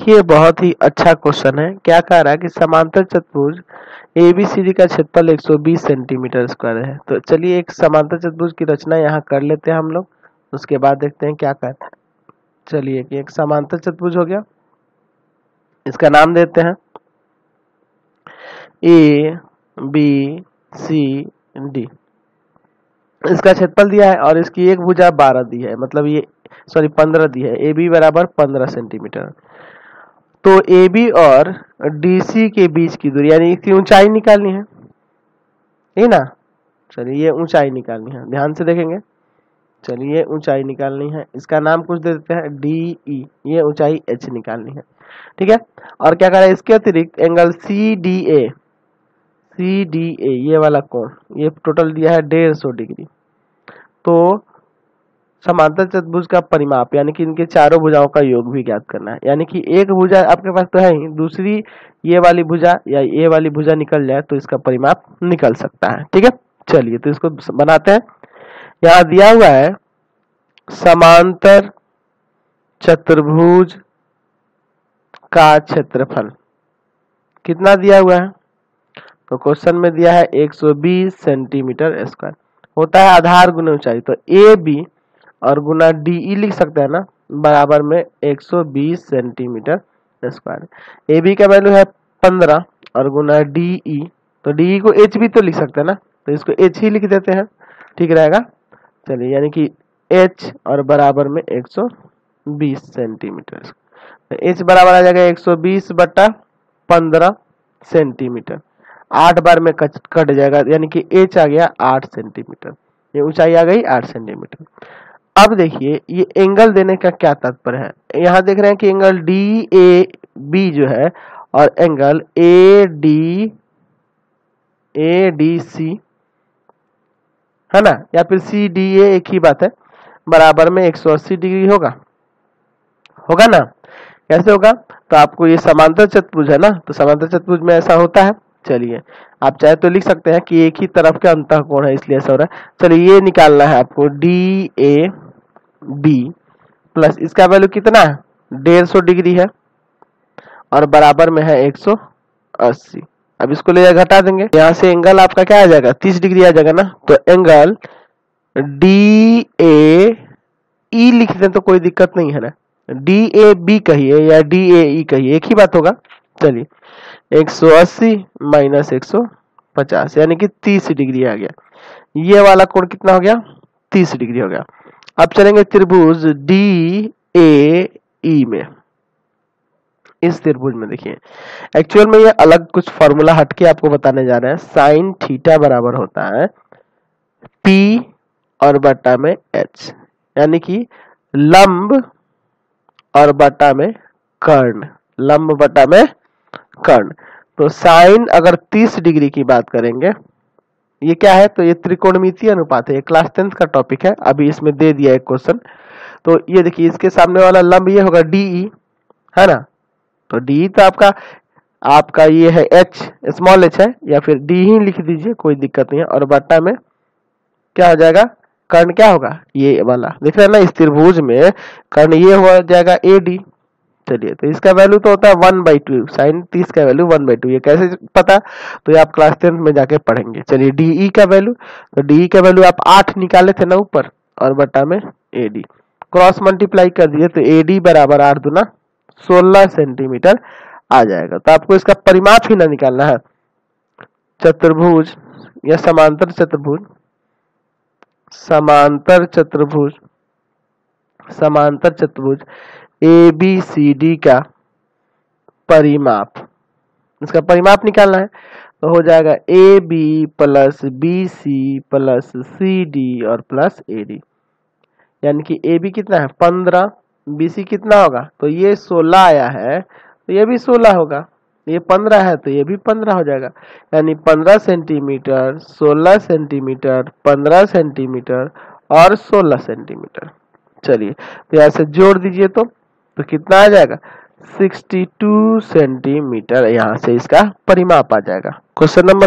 देखिए बहुत ही अच्छा क्वेश्चन है। क्या कह रहा है कि समांतर चतुर्भुज एबीसीडी का क्षेत्रफल 120 सेंटीमीटर स्क्वायर है। तो चलिए एक समांतर चतुर्भुज की रचना यहाँ कर लेते हैं हम लोग, उसके बाद देखते हैं क्या कहता है। चलिए कि एक समांतर चतुर्भुज हो गया, इसका नाम देते हैं ए बी सी डी। इसका क्षेत्रफल दिया है और इसकी एक भुजा 12 दी है, मतलब ये 15 दी है। ए बी बराबर 15 सेंटीमीटर। तो ए बी और डी सी के बीच की दूरी यानी इसकी ऊंचाई निकालनी है, ये ना। चलिए ये ऊंचाई निकालनी है, ध्यान से देखेंगे। चलिए ऊंचाई निकालनी है, इसका नाम कुछ दे देते हैं डी ई। ये ऊंचाई एच निकालनी है, ठीक है। और क्या करें, इसके अतिरिक्त एंगल सी डी ए ये वाला कोण, ये टोटल दिया है 150 डिग्री। तो समांतर चतुर्भुज का परिमाप यानी कि इनके चारों भुजाओं का योग भी ज्ञात करना है। यानी कि एक भुजा आपके पास तो है ही, दूसरी ये वाली भुजा या ये वाली भुजा निकल जाए तो इसका परिमाप निकल सकता है, ठीक है। चलिए तो इसको बनाते हैं। यहाँ दिया हुआ है समांतर चतुर्भुज का क्षेत्रफल कितना दिया हुआ है, तो क्वेश्चन में दिया है 120 सेंटीमीटर स्क्वायर। होता है आधार गुना ऊंचाई, तो ए बी और गुना डी ई लिख सकते हैं ना, बराबर में 120 सेंटीमीटर स्क्वायर। ए बी का वैल्यू है 15 और गुना डी ई, तो डी ई को एच भी तो लिख सकते हैं ना, तो इसको एच ही लिख देते हैं, ठीक रहेगा। चलिए यानी कि एच और बराबर में 120 सेंटीमीटर। तो एच बराबर आ जाएगा 120 बटा 15 सेंटीमीटर। 8 बार में कट जाएगा, यानी कि एच आ गया 8 सेंटीमीटर। ये ऊंचाई आ गई 8 सेंटीमीटर। अब देखिए ये एंगल देने का क्या तात्पर्य है। यहाँ देख रहे हैं कि एंगल डी ए बी जो है और एंगल ए डी सी है ना, या फिर सी डी ए एक ही बात है, बराबर में 180 डिग्री होगा ना। कैसे होगा, तो आपको ये समांतर चतुर्भुज है ना, तो समांतर चतुर्भुज में ऐसा होता है। चलिए आप चाहे तो लिख सकते हैं कि एक ही तरफ का अंतःकोण है इसलिए ऐसा हो रहा है। चलिए ये निकालना है आपको डी ए बी प्लस इसका वैल्यू कितना है 150 डिग्री है और बराबर में है 180। अब इसको ले घटा देंगे, यहाँ से एंगल आपका क्या आ जाएगा 30 डिग्री आ जाएगा ना। तो एंगल डी ए ई लिख दें तो कोई दिक्कत नहीं है ना, डी ए बी कहिए या डी ए ई कहिए एक ही बात होगा। चलिए 180 माइनस 150 यानी कि 30 डिग्री आ गया। ये वाला कोण कितना हो गया 30 डिग्री हो गया। अब चलेंगे त्रिभुज डी ए ई में। इस त्रिभुज में देखिए एक्चुअल में ये अलग कुछ फॉर्मूला हटके आपको बताने जा रहे हैं। साइन थीटा बराबर होता है पी और बटा में एच, यानी कि लंब और बटा में कर्ण, लंब बटा में कर्ण। तो साइन अगर 30 डिग्री की बात करेंगे, ये क्या है, तो ये त्रिकोणमितीय अनुपात है, ये क्लास 10th का टॉपिक है, अभी इसमें दे दिया एक क्वेश्चन। तो ये देखिए इसके सामने वाला लंब ये होगा डीई है ना, तो डी तो आपका ये है एच, स्मॉल एच है, या फिर डी ही लिख दीजिए कोई दिक्कत नहीं है। और बटा में क्या हो जाएगा, कर्ण क्या होगा ये वाला, देख रहे हैं ना इस त्रिभुज में कर्ण ये हो जाएगा ए डी। चलिए तो इसका वैल्यू तो होता है 1/2, साइन 30 का वैल्यू 1/2। ये कैसे पता, तो ये आप क्लास 10th में जाके पढ़ेंगे। चलिए डीई का वैल्यू, तो डीई का वैल्यू आप 8 निकाले थे ना ऊपर, और बटा में एडी क्रॉस मल्टीप्लाई कर दिए तो एडी बराबर 8 दूना 16 सेंटीमीटर आ जाएगा। तो आपको इसका परिमाप ही ना निकालना है। चतुर्भुज या समांतर चतुर्भुज ए बी सी डी का परिमाप, इसका परिमाप निकालना है। तो हो जाएगा A B plus B C plus C D और प्लस ए डी, यानी कि ए बी कितना है 15, बी सी कितना होगा, तो ये 16 आया है तो ये भी 16 होगा, ये 15 है तो ये भी 15 हो जाएगा। यानी 15 सेंटीमीटर, 16 सेंटीमीटर, 15 सेंटीमीटर और 16 सेंटीमीटर। चलिए तो यहाँ से जोड़ दीजिए तो कितना आ जाएगा 62 सेंटीमीटर, यहाँ से इसका परिमाप आ जाएगा। Question number